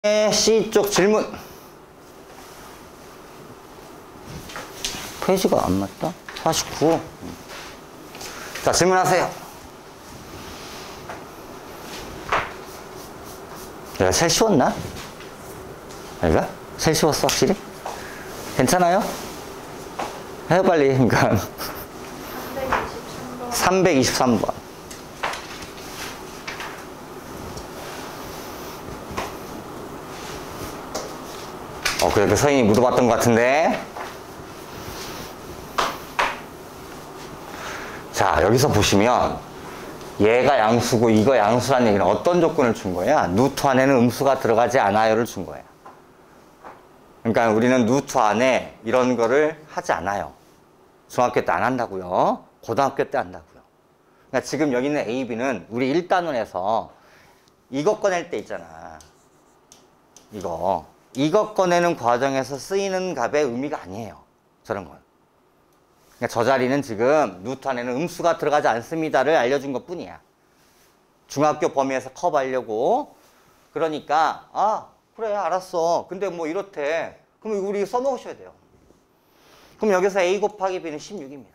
C쪽 질문. 페이지가 안 맞다? 49. 자, 질문하세요. 내가 셀 쉬웠나? 내가? 셀 쉬웠어, 확실히? 괜찮아요? 해요, 빨리. 그러니까. 323번. 그래도 서인이 묻어봤던 것 같은데. 자, 여기서 보시면 얘가 양수고 이거 양수라는 얘기는 어떤 조건을 준 거야? 루트 안에는 음수가 들어가지 않아요를 준 거야. 그러니까 우리는 루트 안에 이런 거를 하지 않아요. 중학교 때 안 한다고요. 고등학교 때 한다고요. 그러니까 지금 여기 있는 A, B는 우리 1단원에서 이거 꺼낼 때 있잖아. 이거 꺼내는 과정에서 쓰이는 값의 의미가 아니에요. 저런 건. 그러니까 저 자리는 지금 루트 안에는 음수가 들어가지 않습니다를 알려준 것 뿐이야. 중학교 범위에서 커버하려고. 그러니까 그래 알았어. 근데 뭐 이렇대. 그럼 우리 써먹으셔야 돼요. 그럼 여기서 A 곱하기 B는 16입니다.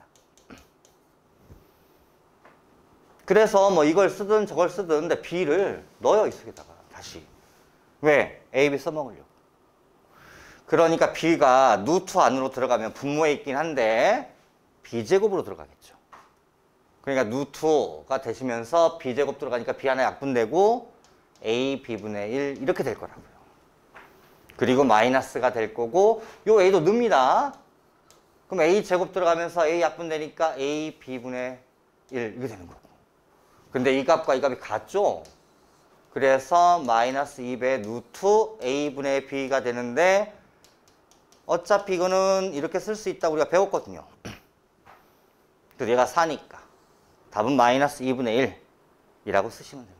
그래서 뭐 이걸 쓰든 저걸 쓰든 근데 B를 넣어요. 이 속에다가 다시. 왜? A, B 써먹으려고. 그러니까 B가 루트 안으로 들어가면 분모에 있긴 한데 B제곱으로 들어가겠죠. 그러니까 루트가 되시면서 B제곱 들어가니까 B 하나 약분되고 A, B분의 1 이렇게 될 거라고요. 그리고 마이너스가 될 거고 요 A도 넣습니다. 그럼 A제곱 들어가면서 A 약분되니까 A, B분의 1 이렇게 되는 거고. 근데 이 값과 이 값이 같죠? 그래서 마이너스 2배 루트 A분의 B가 되는데 어차피 이거는 이렇게 쓸 수 있다고 우리가 배웠거든요. 그래서 얘가 4니까 답은 마이너스 2분의 1이라고 쓰시면 됩니다.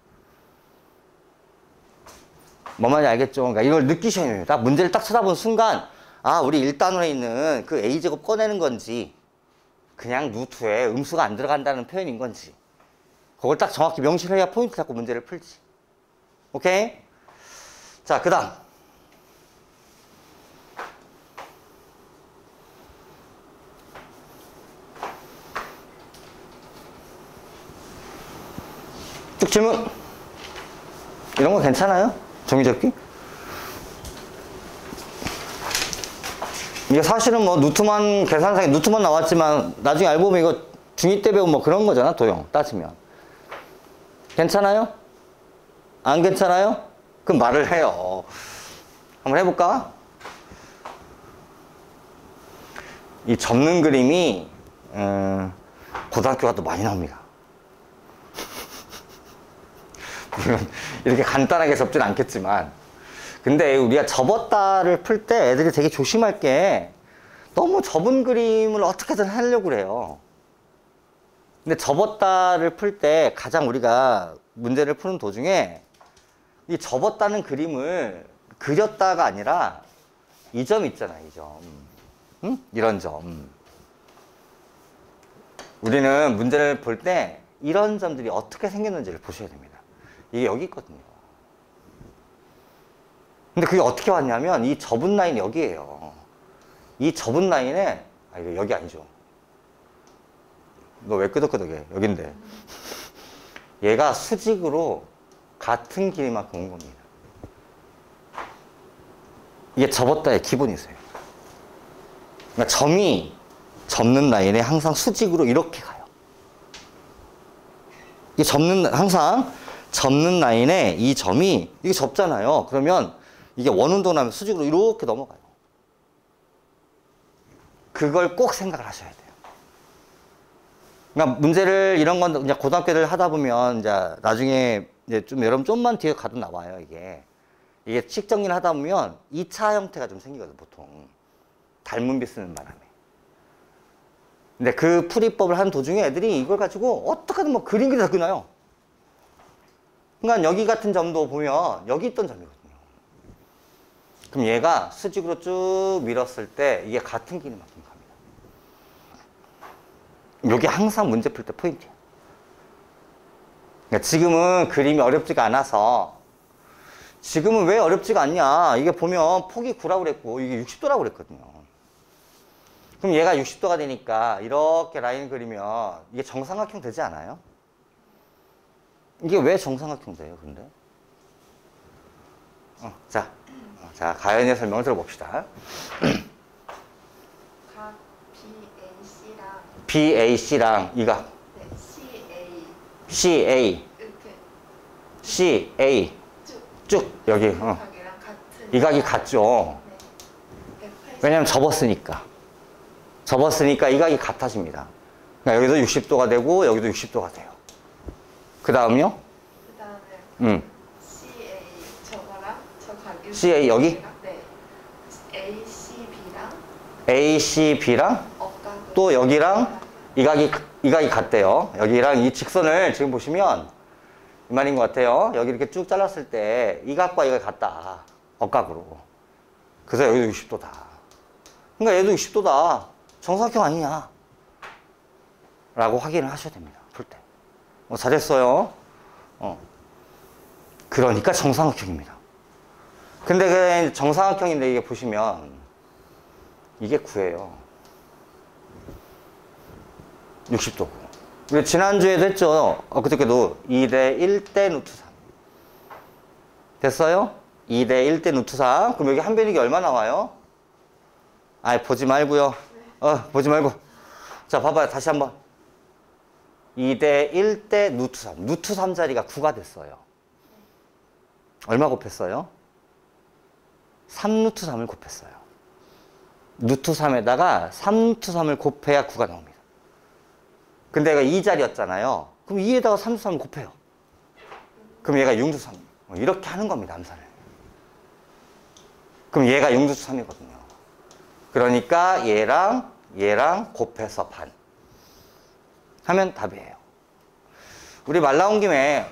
뭔 말인지 알겠죠? 그러니까 이걸 느끼셔야 됩니다. 문제를 딱 쳐다보는 순간 우리 1단원에 있는 그 A제곱 꺼내는 건지 그냥 루트에 음수가 안 들어간다는 표현인 건지 그걸 딱 정확히 명시해야 포인트 잡고 문제를 풀지. 오케이? 자, 그 다음 쭉 질문. 이런 거 괜찮아요? 종이접기? 이게 사실은 뭐 루트만 계산상에 루트만 나왔지만 나중에 알고 보면 이거 중2 때 배운 뭐 그런 거잖아. 도형 따지면. 괜찮아요? 안 괜찮아요? 그럼 말을 해요. 한번 해볼까? 이 접는 그림이 고등학교 가도 많이 나옵니다. 이렇게 간단하게 접진 않겠지만 근데 우리가 접었다를 풀 때 애들이 되게 조심할 게 너무 접은 그림을 어떻게든 하려고 그래요. 근데 접었다를 풀 때 가장 우리가 문제를 푸는 도중에 이 접었다는 그림을 그렸다가 아니라 이 점 있잖아, 이 점. 응? 이런 점. 우리는 문제를 볼 때 이런 점들이 어떻게 생겼는지를 보셔야 됩니다. 이게 여기 있거든요. 근데 그게 어떻게 왔냐면 이 접은 라인이 여기에요. 이 접은 라인에 이거 여기 아니죠. 너 왜 끄덕끄덕해? 여긴데. 얘가 수직으로 같은 길이만큼 온 겁니다. 이게 접었다의 기본이세요. 그러니까 점이 접는 라인에 항상 수직으로 이렇게 가요. 이게 항상 접는 라인에 이 점이 이게 접잖아요. 그러면 이게 원운동을 하면 수직으로 이렇게 넘어가요. 그걸 꼭 생각을 하셔야 돼요. 그러니까 문제를 이런 건 이제 고등학교 를 하다 보면 이제 나중에 이제 좀 여러분 좀만 뒤에 가도 나와요. 이게 식 정리를 하다 보면 2차 형태가 좀 생기거든요. 보통 닮은비 쓰는 바람에. 근데 그 풀이법을 하는 도중에 애들이 이걸 가지고 어떻게든 뭐 그림 그려서 그나요. 그러니까 여기 같은 점도 보면 여기 있던 점이거든요. 그럼 얘가 수직으로 쭉 밀었을 때 이게 같은 길이만큼 갑니다. 여기 항상 문제 풀 때 포인트예요. 그러니까 지금은 그림이 어렵지가 않아서 지금은 왜 어렵지가 않냐. 이게 보면 폭이 9라고 그랬고 이게 60도라고 그랬거든요. 그럼 얘가 60도가 되니까 이렇게 라인 그리면 이게 정삼각형 되지 않아요? 이게 왜 정삼각형 돼요, 근데? 자, 가연의 설명을 들어봅시다. 각 BAC랑 BAC랑 이 각 네, CA, 이렇게 CA 쭉 여기 각이랑 같은 이 각이 같죠. 네. 180. 왜냐면 접었으니까 이 각이 같아집니다. 그러니까 여기도 60도가 되고 여기도 60도가 돼요. 그 다음요? 그다음에 CA 저거랑 저 각이 CA 여기? 네. ACB랑 ACB랑 억각을 또 여기랑 이 각이 같대요. 여기랑 이 직선을 지금 보시면 이 말인 것 같아요. 여기 이렇게 쭉 잘랐을 때 이 각과 이가 같다. 억각으로. 그래서 여기도 60도다. 그러니까 얘도 60도다. 정사각형 아니냐. 라고 확인을 하셔야 됩니다. 풀 때. 잘했어요. 그러니까 정사각형입니다. 근데 그 정사각형인데 이게 보시면 이게 9예요. 60도고. 우리 지난주에도 했죠. 그저께도 2대 1대 루트 3. 됐어요? 2대 1대 루트 3. 그럼 여기 한 변익이 얼마 나와요? 아이, 보지 말고요. 보지 말고. 자, 봐봐요. 다시 한번. 2대 1대 루트 3. 루트 3자리가 9가 됐어요. 얼마 곱했어요? 3루트 3을 곱했어요. 루트 3에다가 3루트 3을 곱해야 9가 나옵니다. 근데 얘가 2자리였잖아요. 그럼 2에다가 3루트 3을 곱해요. 그럼 얘가 6루트 3. 이렇게 하는 겁니다, 암산을. 그럼 얘가 6루트 3이거든요. 그러니까 얘랑 곱해서 반. 하면 답이에요. 우리 말 나온 김에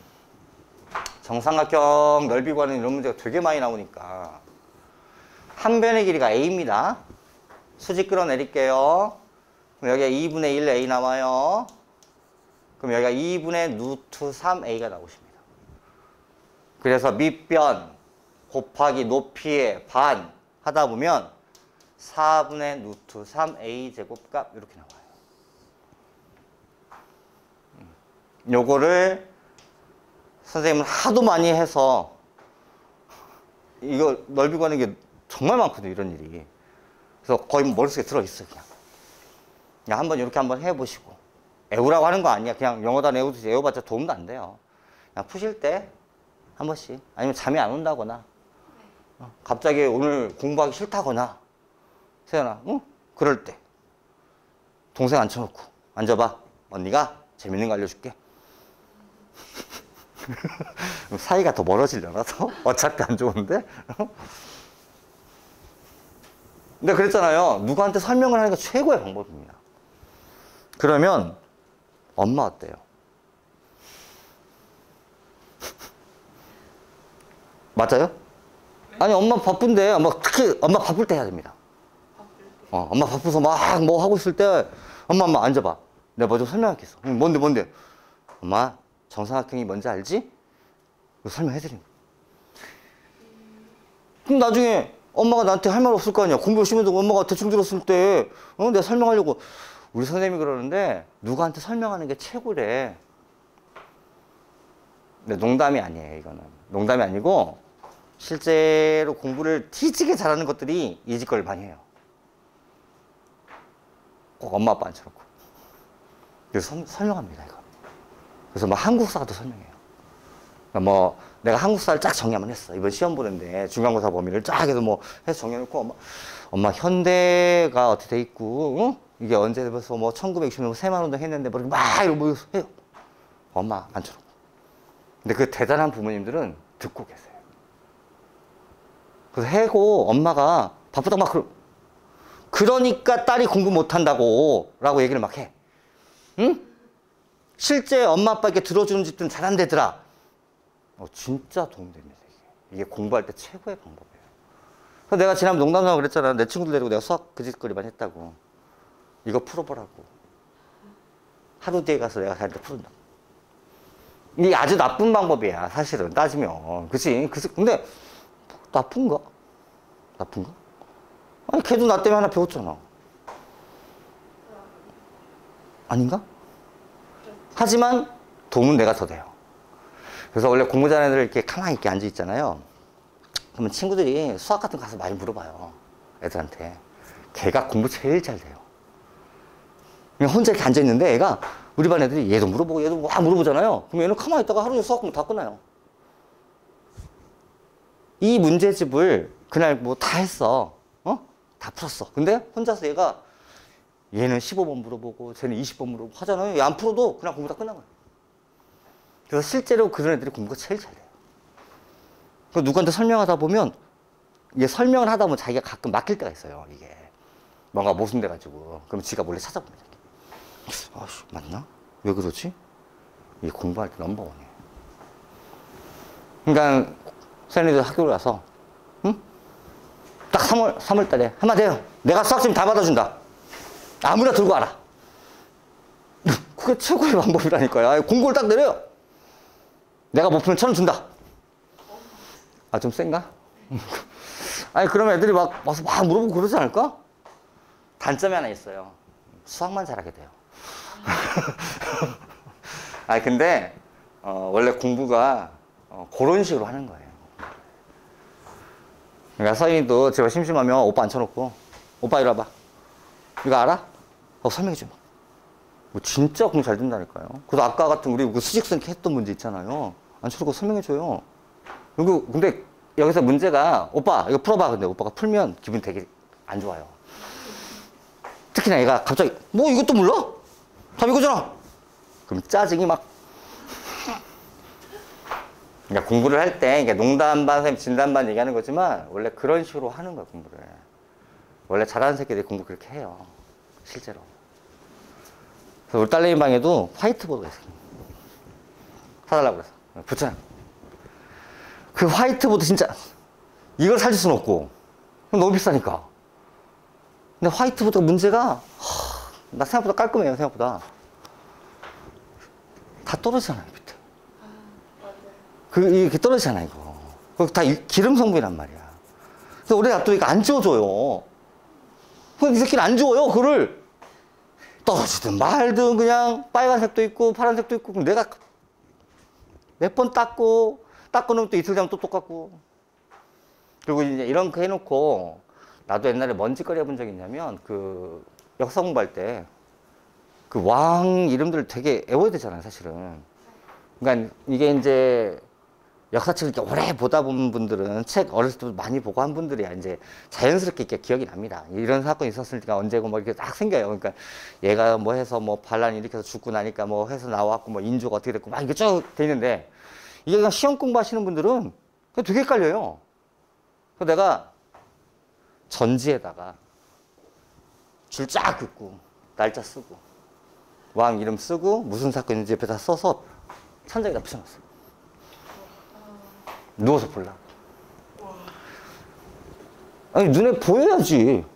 정삼각형 넓이 구하는 이런 문제가 되게 많이 나오니까 한 변의 길이가 A입니다. 수직 끌어내릴게요. 그럼 여기가 2분의 1 A 나와요. 그럼 여기가 2분의 루트 3A가 나오십니다. 그래서 밑변 곱하기 높이의 반 하다 보면 4분의 루트 3A 제곱값 이렇게 나와요. 요거를 선생님은 하도 많이 해서 이거 넓이 구하는 게 정말 많거든요, 이런 일이. 그래서 거의 머릿속에 들어있어요, 그냥 한번 이렇게 한번 해보시고. 애우라고 하는 거 아니야. 그냥 영어단 애우듯이 애워봤자 도움도 안 돼요. 그냥 푸실 때 한 번씩. 아니면 잠이 안 온다거나, 갑자기 오늘 공부하기 싫다거나, 세연아, 응? 그럴 때. 동생 앉혀놓고, 앉아봐. 언니가 재밌는 거 알려줄게. 사이가 더 멀어지려나서? 어차피 안 좋은데? 근데 그랬잖아요. 누구한테 설명을 하는 게 최고의 방법입니다. 그러면 엄마 어때요? 맞아요? 아니, 엄마 바쁜데, 특히 엄마 바쁠 때 해야 됩니다. 엄마 바빠서 막 뭐 하고 있을 때, 엄마 앉아봐. 내가 뭐 좀 설명할게. 뭔데? 엄마, 정사각형이 뭔지 알지? 이거 설명해드린 거야. 그럼 나중에 엄마가 나한테 할 말 없을 거 아니야. 공부 열심히 해도 엄마가 대충 들었을 때, 내가 설명하려고. 우리 선생님이 그러는데, 누구한테 설명하는 게 최고래. 근데 농담이 아니에요, 이거는. 농담이 아니고, 실제로 공부를 뒤지게 잘하는 것들이 이 짓거리를 많이 해요. 꼭 엄마 아빠 앉혀놓고. 그래서 설명합니다, 이거. 그래서 막 한국사도 설명해요. 그러니까 내가 한국사를 쫙 정리하면 했어. 이번 시험 보는데 중간고사 범위를 쫙 해서 해서 정리해놓고 엄마 현대가 어떻게 돼 있고, 이게 언제 벌써 1960년 새만운동 했는데 이렇게 막 이러고 해요. 엄마 앉혀놓고. 근데 그 대단한 부모님들은 듣고 계세요. 그래서 해고 엄마가 바쁘다 그러니까 딸이 공부 못한다고 라고 얘기를 막 해. 응? 실제 엄마 아빠에게 들어주는 짓들은 잘한대더라. 진짜 도움됩니다. 이게 공부할 때 최고의 방법이에요. 그래서 내가 지난번 농담삼아 그랬잖아. 내 친구들 데리고 내가 수학 그 짓거리만 했다고. 이거 풀어보라고. 하루 뒤에 가서 내가 자기한테 푸른다. 이게 아주 나쁜 방법이야, 사실은 따지면. 그치? 근데 나쁜가? 나쁜가? 아니, 걔도 나 때문에 하나 배웠잖아. 아닌가? 하지만 도움은 내가 더 돼요. 그래서 원래 공부 잘하는 애들 이렇게 가만히 이렇게 앉아 있잖아요. 그러면 친구들이 수학 같은 거 가서 많이 물어봐요. 애들한테. 걔가 공부 제일 잘 돼요. 그냥 혼자 이렇게 앉아 있는데 애가 우리 반 애들이 얘도 물어보고 얘도 막 물어보잖아요. 그럼 얘는 가만히 있다가 하루 종일 수학 공부 다 끝나요. 이 문제집을 그날 뭐 다 했어. 다 풀었어. 근데 혼자서 얘는 15번 물어보고 쟤는 20번 물어보고 하잖아요. 얘 안 풀어도 그냥 공부 다 끝난 거예요. 그래서 실제로 그런 애들이 공부가 제일 잘 돼요. 누구한테 설명하다 보면 이게 설명을 하다 보면 자기가 가끔 막힐 때가 있어요. 이게 뭔가 모순돼가지고 그럼 지가 몰래 찾아봅니다. 아씨 맞나? 왜 그러지? 이게 공부할 때 넘버원이에요. 그러니까 선생님들 학교를 가서 응? 딱 3월 달에 한마디 해요. 내가 수학점 다 받아준다. 아무나 들고 와라. 그게 최고의 방법이라니까요. 공고를 딱 내려요. 내가 못 풀면 1,000원 준다. 아, 좀 센가? 아니, 그러면 애들이 막 와서 막 물어보고 그러지 않을까? 단점이 하나 있어요. 수학만 잘하게 돼요. 아니, 근데, 원래 공부가 그런 식으로 하는 거예요. 그러니까 서인이도 제가 심심하면 오빠 앉혀놓고, 오빠 이리 와봐. 이거 알아? 설명해줘. 뭐 진짜 공부 잘 된다니까요. 그래서 아까 같은 우리 그 수직선 했던 문제 있잖아요. 앉혀놓고 설명해줘요. 그리고 근데 여기서 문제가 오빠 이거 풀어봐. 근데 오빠가 풀면 기분이 되게 안 좋아요. 특히나 얘가 갑자기 뭐 이것도 몰라? 답 이거잖아. 그럼 짜증이 막. 그러니까 공부를 할 때 농담 반 선생님 진담 반 얘기하는 거지만 원래 그런 식으로 하는 거야 공부를. 원래 잘하는 새끼들이 공부 그렇게 해요. 실제로. 그래서 우리 딸내미 방에도 화이트보드가 있어요. 사달라고 그래서 붙여놔. 그 화이트보드 진짜 이걸 사줄 수는 없고 너무 비싸니까. 근데 화이트보드 문제가 나 생각보다 깔끔해요. 생각보다 다 떨어지잖아요 밑에. 맞아요. 이게 떨어지잖아 이거. 그거 다 기름 성분이란 말이야. 그래서 우리 놔두고 이거 안 지워줘요. 그럼 이 새끼는 안 지워요. 그거를 떨어지든 말든 그냥 빨간색도 있고 파란색도 있고 그럼 내가 몇 번 닦고 놓으면 또 이틀 되면 또 똑같고. 그리고 이제 이런 거 해놓고 나도 옛날에 먼지거리 해본 적이 있냐면 그 역사 공부할 때 그 왕 이름들 되게 외워야 되잖아요 사실은. 그러니까 이게 이제 역사책을 이렇게 오래 보다 본 분들은 책 어렸을 때 많이 보고 한 분들이야 이제 자연스럽게 이렇게 기억이 납니다. 이런 사건이 있었으니까 언제고 뭐 이렇게 딱 생겨요. 그러니까 얘가 뭐 해서 뭐 반란이 일으켜서 죽고 나니까 뭐 해서 나왔고 뭐 인조가 어떻게 됐고 막 이게 쭉 돼 있는데 이게 그냥 시험 공부하시는 분들은 되게 헷갈려요. 그래서 내가 전지에다가 줄 쫙 긋고 날짜 쓰고 왕 이름 쓰고 무슨 사건인지 옆에다 써서 천장에다 붙여놨어. 누워서 볼라. 아니 눈에 보여야지.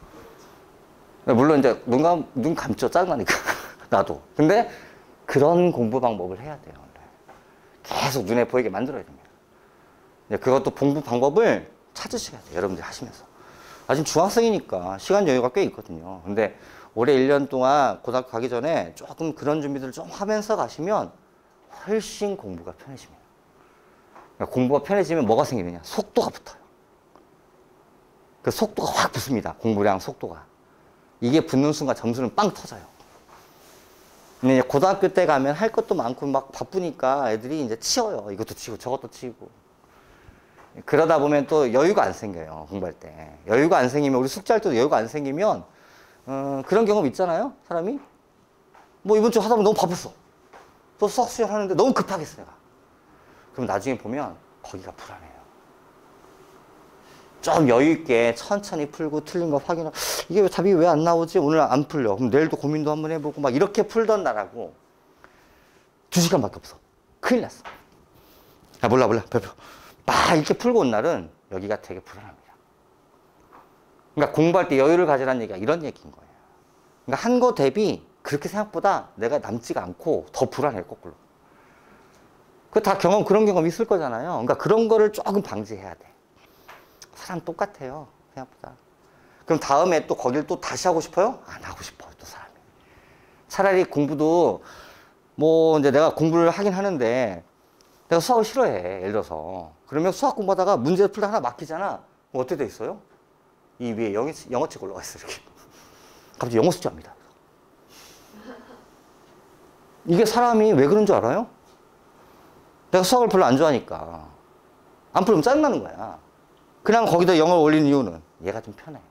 물론 이제 눈 감죠. 짜증나니까 나도. 근데 그런 공부 방법을 해야 돼요. 원래. 계속 눈에 보이게 만들어야 됩니다. 그것도 공부 방법을 찾으셔야 돼요. 여러분들이 하시면서. 지금 중학생이니까 시간 여유가 꽤 있거든요. 근데 올해 1년 동안 고등학교 가기 전에 조금 그런 준비들을 좀 하면서 가시면 훨씬 공부가 편해집니다. 공부가 편해지면 뭐가 생기느냐? 속도가 붙어요. 그 속도가 확 붙습니다. 공부량 속도가. 이게 붙는 순간 점수는 빵 터져요. 근데 이제 고등학교 때 가면 할 것도 많고 막 바쁘니까 애들이 이제 치워요. 이것도 치고 저것도 치고. 그러다 보면 또 여유가 안 생겨요. 공부할 때. 여유가 안 생기면 우리 숙제할 때도 여유가 안 생기면 그런 경험 있잖아요. 사람이. 뭐 이번 주 하다 보면 너무 바빴어. 또 수학 수련 하는데 너무 급하겠어 내가. 그럼 나중에 보면 거기가 불안해요. 좀 여유 있게 천천히 풀고 틀린 거 확인하고 이게 답이 왜 안 나오지? 오늘 안 풀려. 그럼 내일도 고민도 한번 해보고 막 이렇게 풀던 나라고 2시간밖에 없어. 큰일 났어. 몰라 별표. 막 이렇게 풀고 온 날은 여기가 되게 불안합니다. 그러니까 공부할 때 여유를 가지라는 얘기가 이런 얘기인 거예요. 그러니까 한 거 대비 그렇게 생각보다 내가 남지가 않고 더 불안해요 거꾸로. 그 다 그런 경험 있을 거잖아요. 그러니까 그런 거를 조금 방지해야 돼. 사람 똑같아요. 생각보다. 그럼 다음에 또 거길 또 다시 하고 싶어요? 안 하고 싶어요, 또 사람이. 차라리 공부도 뭐 이제 내가 공부를 하긴 하는데 내가 수학을 싫어해, 예를 들어서. 그러면 수학 공부하다가 문제를 풀다 하나 막히잖아. 뭐 어떻게 돼 있어요? 이 위에 영어책 올라가 있어, 이렇게. 갑자기 영어 숙제합니다. 이게 사람이 왜 그런 줄 알아요? 내가 수학을 별로 안 좋아하니까. 안 풀면 짜증나는 거야. 그냥 거기다 영어를 올린 이유는 얘가 좀 편해.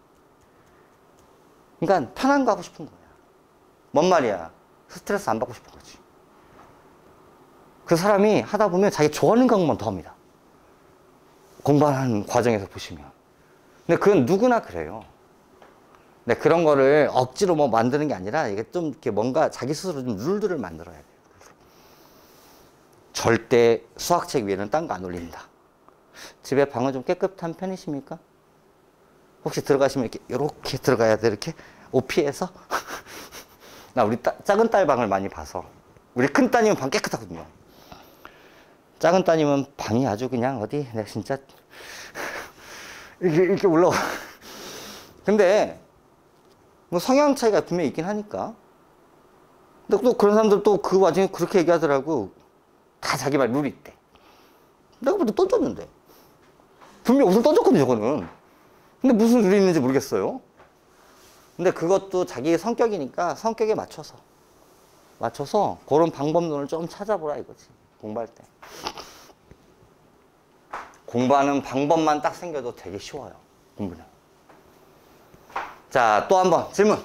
그러니까 편한 거 하고 싶은 거야. 뭔 말이야? 스트레스 안 받고 싶은 거지. 그 사람이 하다 보면 자기 좋아하는 과목만 더 합니다. 공부하는 과정에서 보시면. 근데 그건 누구나 그래요. 근데 그런 거를 억지로 뭐 만드는 게 아니라 이게 좀 이렇게 뭔가 자기 스스로 좀 룰들을 만들어야 돼요. 절대 수학책 위에는 딴 거 안 올린다. 집에 방은 좀 깨끗한 편이십니까? 혹시 들어가시면 이렇게 들어가야 돼, 이렇게? 옷 피해서? 나 우리 작은 딸 방을 많이 봐서. 우리 큰 따님은 방 깨끗하거든요. 작은 따님은 방이 아주 그냥 어디, 내가 진짜, 이렇게 올라와. 근데, 뭐 성향 차이가 분명히 있긴 하니까. 근데 또 그런 사람들 또 그 와중에 그렇게 얘기하더라고. 다 자기 말 룰이 있대. 내가 뭐 던졌는데. 분명히 옷을 던졌거든요, 저거는. 근데 무슨 룰이 있는지 모르겠어요. 근데 그것도 자기 성격이니까 성격에 맞춰서 그런 방법론을 좀 찾아보라 이거지. 공부할 때. 공부하는 방법만 딱 생겨도 되게 쉬워요. 공부는. 자, 또 한 번 질문.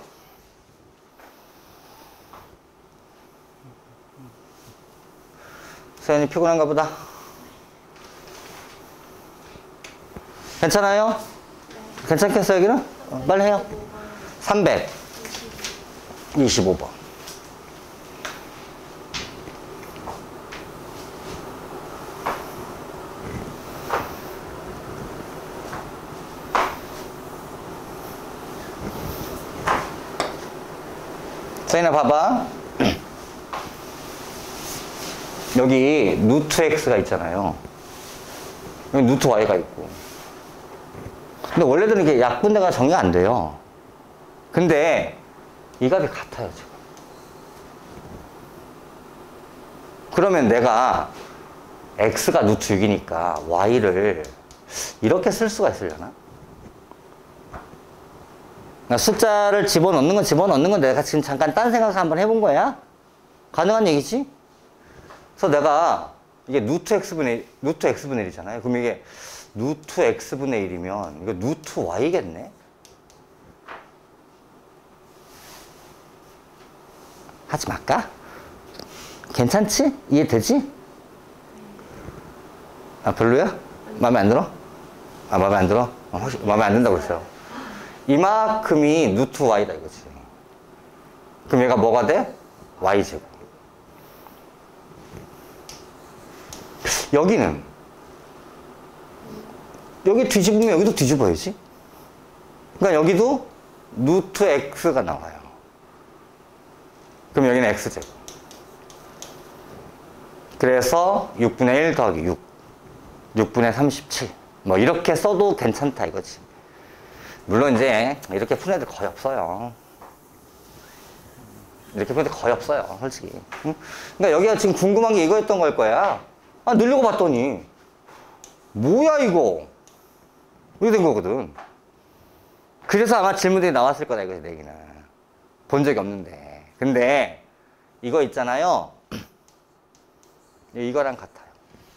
서연이 피곤한가 보다. 괜찮아요? 괜찮겠어요, 여기는? 빨리 해요. 325번. 서연아, 봐봐. 여기 루트 x가 있잖아요. 여기 루트 y가 있고. 근데 원래대로 이게 약분대가 정리가 안 돼요. 근데 이 값이 같아요, 지금. 그러면 내가 x가 루트 6이니까 y를 이렇게 쓸 수가 있으려나? 그러니까 숫자를 집어넣는 건 내가 지금 잠깐 딴 생각을 한번 해본 거야? 가능한 얘기지? 그래서 내가 이게 루트 x분의 1이잖아요. 그럼 이게 루트 x분의 1이면 이거 루트 y겠네? 하지 말까? 괜찮지? 이해되지? 아, 별로야? 마음에 안 들어? 아, 마음에 안 들어? 혹시 마음에 안 든다고 그랬어요. 이만큼이 루트 y다 이거지. 그럼 얘가 뭐가 돼? y제곱. 여기는 여기 뒤집으면 여기도 뒤집어야지. 그러니까 여기도 루트 x가 나와요. 그럼 여기는 x제곱. 그래서 6분의 1 더하기 6. 6분의 37. 뭐 이렇게 써도 괜찮다 이거지. 물론 이제 이렇게 푸는 애들 거의 없어요. 이렇게 푸는 애들 거의 없어요, 솔직히. 응? 그러니까 여기가 지금 궁금한 게 이거였던 걸 거야. 아, 늘리고 봤더니 뭐야 이거? 이렇게 된 거거든. 그래서 아마 질문들이 나왔을 거다 이거지, 내 얘기는. 본 적이 없는데. 근데 이거 있잖아요. 이거랑 같아요.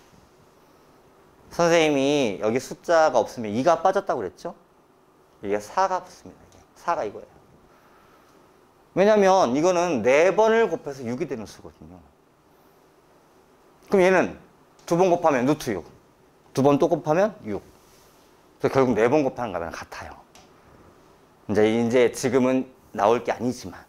선생님이 여기 숫자가 없으면 2가 빠졌다고 그랬죠? 이게 4가 붙습니다. 4가 이거예요. 왜냐면 이거는 4번을 곱해서 6이 되는 수거든요. 그럼 얘는 2번 곱하면 루트 6. 2번 또 곱하면 6. 그래서 결국 4번 곱하는 거랑 같아요. 이제 지금은 나올 게 아니지만.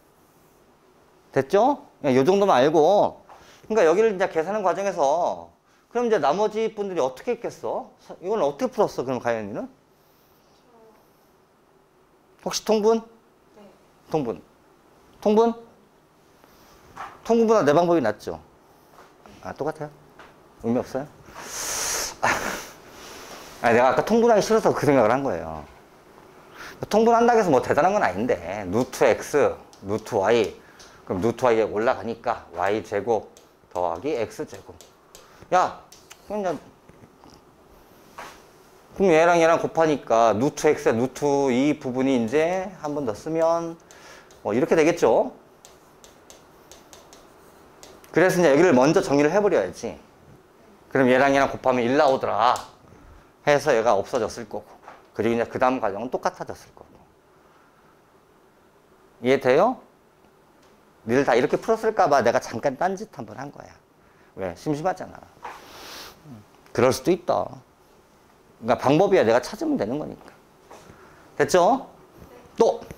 됐죠? 이 정도만 알고. 그러니까 여기를 이제 계산하는 과정에서 그럼 이제 나머지 분들이 어떻게 했겠어? 이건 어떻게 풀었어? 그럼 가연이는? 혹시 통분? 네. 통분. 통분보다 내 방법이 낫죠? 아, 똑같아요? 의미 없어요? 아니, 내가 아까 통분하기 싫어서 그 생각을 한 거예요. 통분한다고 해서 뭐 대단한 건 아닌데, 루트 x, 루트 y. 그럼 루트 y에 올라가니까 y제곱 더하기 x제곱. 야, 그럼 얘랑 곱하니까 루트 x에 루트 이 부분이 이제 한 번 더 쓰면 뭐 이렇게 되겠죠? 그래서 이제 여기를 먼저 정리를 해버려야지. 그럼 얘랑 곱하면 1 나오더라 해서 얘가 없어졌을 거고, 그리고 이제 그 다음 과정은 똑같아졌을 거고. 이해돼요? 니들 다 이렇게 풀었을까봐 내가 잠깐 딴짓 한번 한 거야. 왜? 심심하잖아. 그럴 수도 있다. 그러니까 방법이야 내가 찾으면 되는 거니까. 됐죠? 또